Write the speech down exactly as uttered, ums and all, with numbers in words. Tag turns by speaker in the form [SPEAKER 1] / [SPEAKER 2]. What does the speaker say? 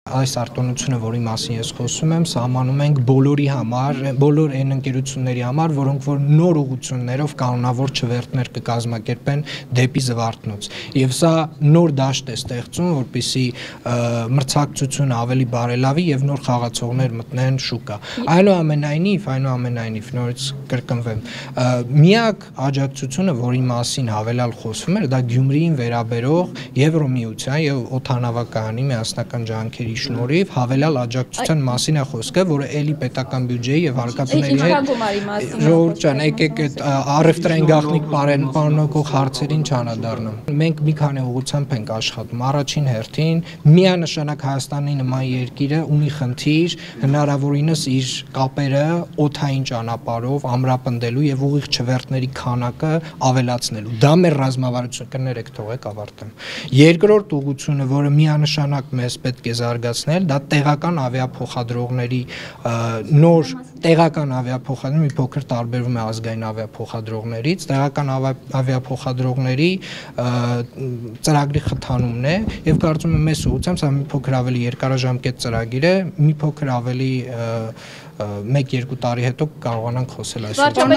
[SPEAKER 1] Այս արտոնությունը, որի մասին ես խոսում եմ, սահմանում ենք բոլորի համար, բոլոր այն ընկերությունների համար, որոնք որ նոր ուղղություններով կանոնավոր չվերթներ կկազմակերպեն դեպի Զվարթնոց։ Եվ սա նոր դաշտ է ստեղծում, որպեսզի մրցակցությունը ավելի բարելավի եւ նոր խաղացողներ մտնեն շուկա։ Այնուամենայնիվ, այնուամենայնիվ նորից կրկնվեմ, միակ աջակցությունը, որի մասին հավելյալ խոսվում էր, դա Գյումրիին վերաբերող Եվրոմիության եւ օդանավակայանի միասնական ջանքերի շնորհիվ հավելյալ աջակցության մասին է խոսքը, որը էլի պետական բյուջեի եւ հարկատուների հետ Ժողովուրդ ջան, եկեք այդ առևտրային գաղտնիք պարունակող հարցերին չանդրադառնամ։ Մենք մի քանի ուղղությամբ ենք աշխատում։ Առաջին հերթին միանշանակ Հայաստանի նման երկիրը ունի խնդիր հնարավորինս իր կապերը օդային ճանապարհով ամրապնդելու եւ ուղիղ չվերթների քանակը ավելացնելու։ Դա մեր ռազմավարությունը կներեք, թողեք ավարտեմ։ Երկրորդ ուղղությունը, որը միանշանակ մեզ պետք է զարգացնել, դա տեղական ավիափոխադրողների նոր տեղական ավիափոխադրողների մի փոքր տարբերվում է ազգային ավիափոխադրողներից, տեղական ավիափոխադրողների ծրագրի խթանումն է եւ կարծում եմ մեծ ուղղությամբ սա մի փոքր ավելի երկարաժամկետ ծրագիր է, մի փոքր ավելի մեկ-երկու տարի հետո կարողանանք խոսել այս